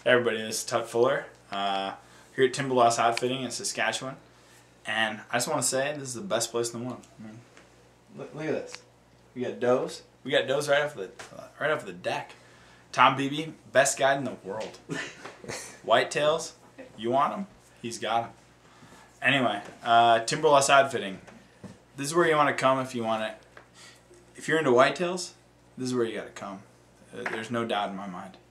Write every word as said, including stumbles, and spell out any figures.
Hey everybody, this is Tut Fuller uh, here at Timberloss Outfitting in Saskatchewan, and I just want to say this is the best place in the world. I mean, look, look at this. We got does. We got does right off the right off the deck. Tom Beebe, best guide in the world. Whitetails, you want them? He's got them. Anyway, uh, Timberloss Outfitting. This is where you want to come if you want to. If you're into whitetails, this is where you got to come. Uh, there's no doubt in my mind.